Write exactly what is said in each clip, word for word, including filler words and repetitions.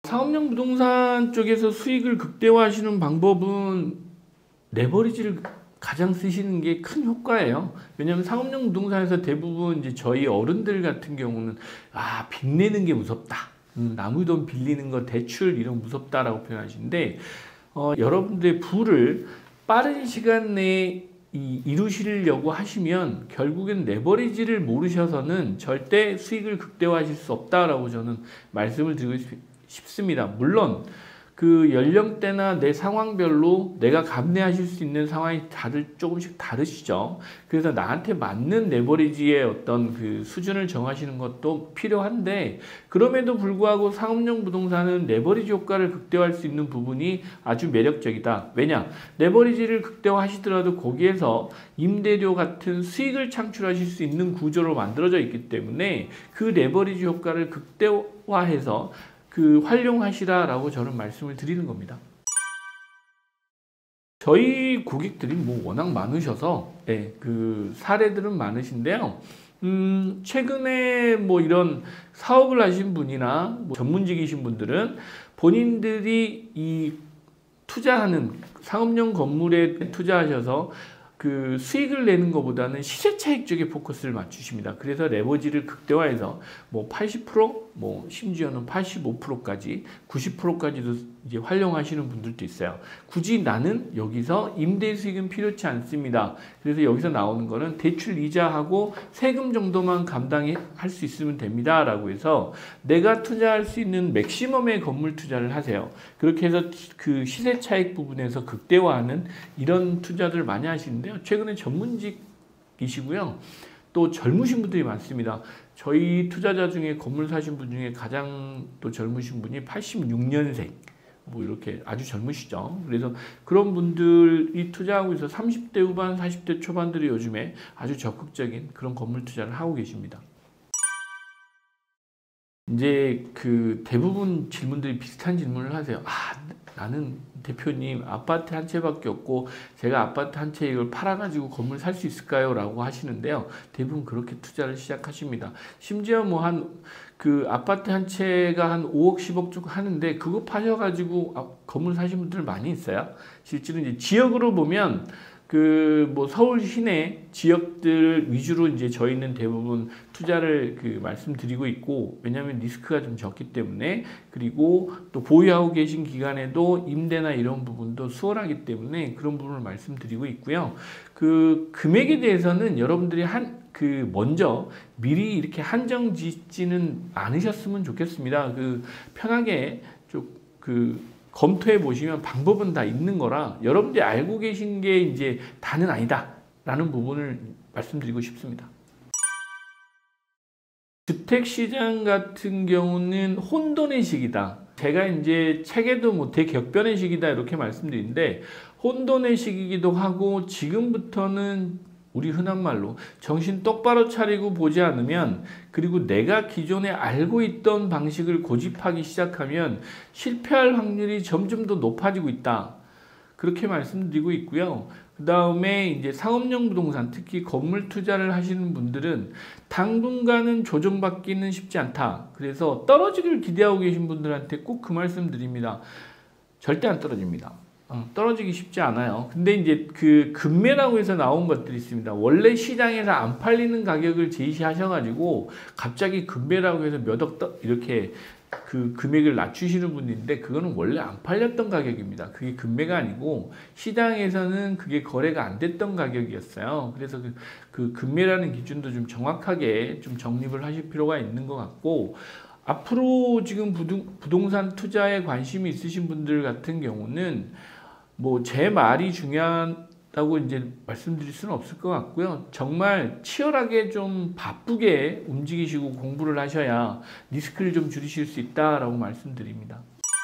사업용 부동산 쪽에서 수익을 극대화하시는 방법은 레버리지를 가장 쓰시는 게 큰 효과예요. 왜냐하면 상업용 부동산에서 대부분 이제 저희 어른들 같은 경우는 아, 빚내는 게 무섭다. 음, 남의 돈 빌리는 거 대출 이런 무섭다라고 표현하시는데 어, 여러분들의 부를 빠른 시간 내에 이, 이루시려고 하시면 결국엔 레버리지를 모르셔서는 절대 수익을 극대화하실 수 없다라고 저는 말씀을 드리고 싶습니다. 싶습니다. 물론 그 연령대나 내 상황별로 내가 감내하실 수 있는 상황이 다들 조금씩 다르시죠. 그래서 나한테 맞는 레버리지의 어떤 그 수준을 정하시는 것도 필요한데, 그럼에도 불구하고 상업용 부동산은 레버리지 효과를 극대화할 수 있는 부분이 아주 매력적이다. 왜냐? 레버리지를 극대화하시더라도 거기에서 임대료 같은 수익을 창출하실 수 있는 구조로 만들어져 있기 때문에 그 레버리지 효과를 극대화해서 그 활용하시라라고 저는 말씀을 드리는 겁니다. 저희 고객들이 뭐 워낙 많으셔서 예, 그 사례들은 많으신데요. 음, 최근에 뭐 이런 사업을 하신 분이나 뭐 전문직이신 분들은 본인들이 이 투자하는 상업용 건물에 투자하셔서 그 수익을 내는 것보다는 시세 차익 쪽에 포커스를 맞추십니다. 그래서 레버리지를 극대화해서 뭐 팔십 퍼센트, 뭐 심지어는 팔십오 퍼센트까지, 구십 퍼센트까지도 이제 활용하시는 분들도 있어요. 굳이 나는 여기서 임대 수익은 필요치 않습니다. 그래서 여기서 나오는 거는 대출 이자하고 세금 정도만 감당할 수 있으면 됩니다. 라고 해서 내가 투자할 수 있는 맥시멈의 건물 투자를 하세요. 그렇게 해서 그 시세 차익 부분에서 극대화하는 이런 투자들을 많이 하시는데요. 최근에 전문직이시고요. 또 젊으신 분들이 많습니다. 저희 투자자 중에 건물 사신 분 중에 가장 또 젊으신 분이 팔십육 년생. 뭐 이렇게 아주 젊으시죠. 그래서 그런 분들이 투자하고 있어 삼십 대 후반, 사십 대 초반들이 요즘에 아주 적극적인 그런 건물 투자를 하고 계십니다. 이제 그 대부분 질문들이 비슷한 질문을 하세요. 아, 나는 대표님 아파트 한 채밖에 없고 제가 아파트 한 채 이걸 팔아가지고 건물 살 수 있을까요? 라고 하시는데요. 대부분 그렇게 투자를 시작하십니다. 심지어 뭐 한 그 아파트 한 채가 한 오억, 십억 쪽 하는데 그거 파셔가지고 건물 사신 분들 많이 있어요. 실제로 이제 지역으로 보면 그 뭐 서울 시내 지역들 위주로 이제 저희는 대부분 투자를 그 말씀드리고 있고, 왜냐하면 리스크가 좀 적기 때문에, 그리고 또 보유하고 계신 기간에도 임대나 이런 부분도 수월하기 때문에 그런 부분을 말씀드리고 있고요. 그 금액에 대해서는 여러분들이 한 그 먼저 미리 이렇게 한정 짓지는 않으셨으면 좋겠습니다. 그 편하게 좀 그 검토해 보시면 방법은 다 있는 거라 여러분들이 알고 계신 게 이제 다는 아니다 라는 부분을 말씀드리고 싶습니다. 주택시장 같은 경우는 혼돈의 시기다. 제가 이제 책에도 뭐 대격변의 시기다 이렇게 말씀드리는데, 혼돈의 시기이기도 하고 지금부터는 우리 흔한 말로 정신 똑바로 차리고 보지 않으면, 그리고 내가 기존에 알고 있던 방식을 고집하기 시작하면 실패할 확률이 점점 더 높아지고 있다. 그렇게 말씀드리고 있고요. 그 다음에 이제 상업용 부동산, 특히 건물 투자를 하시는 분들은 당분간은 조정받기는 쉽지 않다. 그래서 떨어지기를 기대하고 계신 분들한테 꼭 그 말씀 드립니다. 절대 안 떨어집니다. 어, 떨어지기 쉽지 않아요. 근데 이제 그 급매라고 해서 나온 것들이 있습니다. 원래 시장에서 안 팔리는 가격을 제시하셔가지고 갑자기 급매라고 해서 몇 억 이렇게 그 금액을 낮추시는 분인데, 그거는 원래 안 팔렸던 가격입니다. 그게 급매가 아니고 시장에서는 그게 거래가 안 됐던 가격이었어요. 그래서 그, 그 급매라는 기준도 좀 정확하게 좀 정립을 하실 필요가 있는 것 같고, 앞으로 지금 부동, 부동산 투자에 관심이 있으신 분들 같은 경우는 뭐 제 말이 중요하다고 이제 말씀드릴 수는 없을 것 같고요. 정말 치열하게 좀 바쁘게 움직이시고 공부를 하셔야 리스크를 좀 줄이실 수 있다라고 말씀드립니다.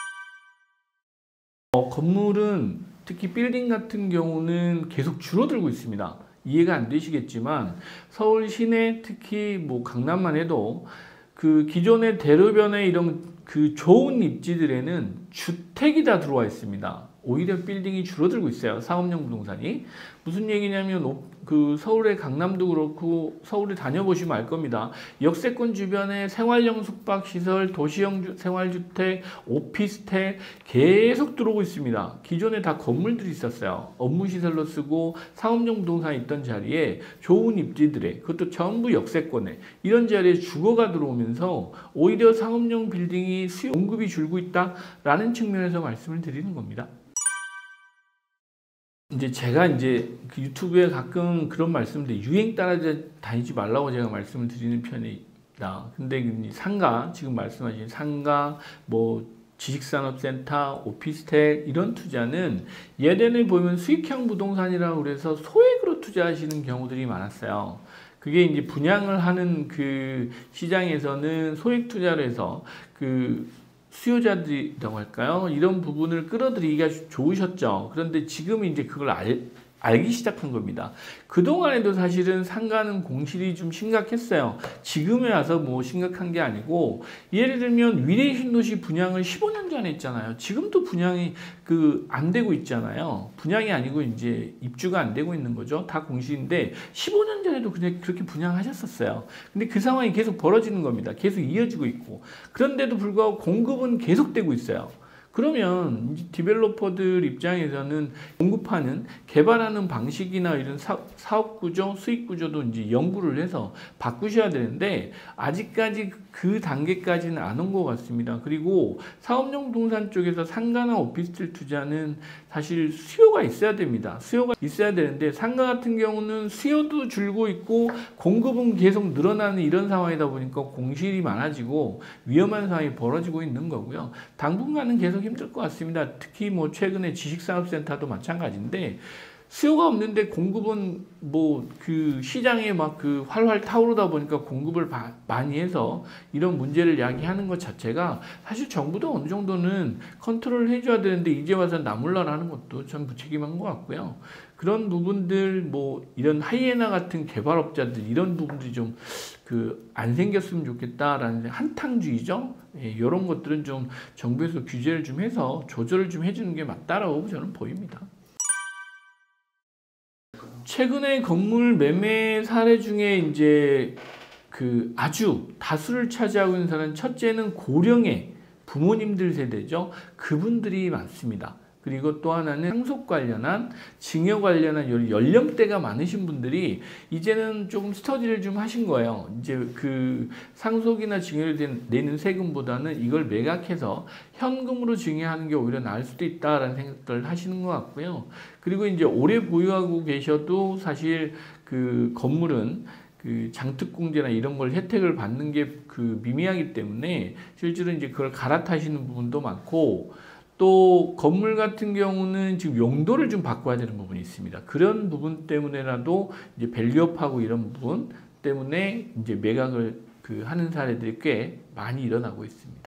어, 건물은 특히 빌딩 같은 경우는 계속 줄어들고 있습니다. 이해가 안 되시겠지만 서울 시내 특히 뭐 강남만 해도 그 기존의 대로변에 이런 그 좋은 입지들에는 주택이 다 들어와 있습니다. 오히려 빌딩이 줄어들고 있어요. 상업용 부동산이. 무슨 얘기냐면 오- 그 서울의 강남도 그렇고 서울에 다녀보시면 알 겁니다. 역세권 주변에 생활형 숙박시설, 도시형 주- 생활주택, 오피스텔 계속 들어오고 있습니다. 기존에 다 건물들이 있었어요. 업무시설로 쓰고 상업용 부동산이 있던 자리에 좋은 입지들에, 그것도 전부 역세권에 이런 자리에 주거가 들어오면서 오히려 상업용 빌딩이 수요 공급이 줄고 있다라는 측면에서 말씀을 드리는 겁니다. 이제 제가 이제 그 유튜브에 가끔 그런 말씀들 유행 따라 다니지 말라고 제가 말씀을 드리는 편이다. 근데 이 상가, 지금 말씀하신 상가, 뭐 지식산업센터, 오피스텔 이런 투자는 예전에 보면 수익형 부동산이라고 그래서 소액으로 투자하시는 경우들이 많았어요. 그게 이제 분양을 하는 그 시장에서는 소액 투자를 해서 그 수요자들이라고 할까요? 이런 부분을 끌어들이기가 좋으셨죠. 그런데 지금 이제 그걸 알, 알기 시작한 겁니다. 그동안에도 사실은 상가는 공실이 좀 심각했어요. 지금에 와서 뭐 심각한 게 아니고, 예를 들면 위례 신도시 분양을 십오 년 전에 했잖아요. 지금도 분양이 그 안 되고 있잖아요. 분양이 아니고 이제 입주가 안 되고 있는 거죠. 다 공실인데 십오 년 전에도 그냥 그렇게 분양하셨었어요. 근데 그 상황이 계속 벌어지는 겁니다. 계속 이어지고 있고. 그런데도 불구하고 공급은 계속되고 있어요. 그러면 디벨로퍼들 입장에서는 공급하는, 개발하는 방식이나 이런 사, 사업 구조, 수익 구조도 이제 연구를 해서 바꾸셔야 되는데 아직까지 그 단계까지는 안 온 것 같습니다. 그리고 사업용 부동산 쪽에서 상가나 오피스텔 투자는 사실 수요가 있어야 됩니다. 수요가 있어야 되는데 상가 같은 경우는 수요도 줄고 있고 공급은 계속 늘어나는 이런 상황이다 보니까 공실이 많아지고 위험한 상황이 벌어지고 있는 거고요. 당분간은 계속 힘들 것 같습니다. 특히 뭐 최근에 지식산업센터도 마찬가지인데 수요가 없는데 공급은 뭐 그 시장에 막 그 활활 타오르다 보니까 공급을 바, 많이 해서 이런 문제를 야기하는 것 자체가 사실 정부도 어느 정도는 컨트롤을 해줘야 되는데 이제 와서 나몰라라 하는 것도 참 무책임한 것 같고요. 그런 부분들 뭐 이런 하이에나 같은 개발업자들 이런 부분들이 좀 그 안 생겼으면 좋겠다라는 한탕주의죠. 예, 이런 것들은 좀 정부에서 규제를 좀 해서 조절을 좀 해주는 게 맞다라고 저는 보입니다. 최근에 건물 매매 사례 중에 이제 그 아주 다수를 차지하고 있는 사람은 첫째는 고령의 부모님들 세대죠. 그분들이 많습니다. 그리고 또 하나는 상속 관련한, 증여 관련한 연령대가 많으신 분들이 이제는 조금 스터디를 좀 하신 거예요. 이제 그 상속이나 증여를 내는 세금보다는 이걸 매각해서 현금으로 증여하는 게 오히려 나을 수도 있다라는 생각들을 하시는 것 같고요. 그리고 이제 오래 보유하고 계셔도 사실 그 건물은 그 장특공제나 이런 걸 혜택을 받는 게 그 미미하기 때문에 실제로 이제 그걸 갈아타시는 부분도 많고, 또 건물 같은 경우는 지금 용도를 좀 바꿔야 되는 부분이 있습니다. 그런 부분 때문에라도 이제 밸류업하고 이런 부분 때문에 이제 매각을 그 하는 사례들이 꽤 많이 일어나고 있습니다.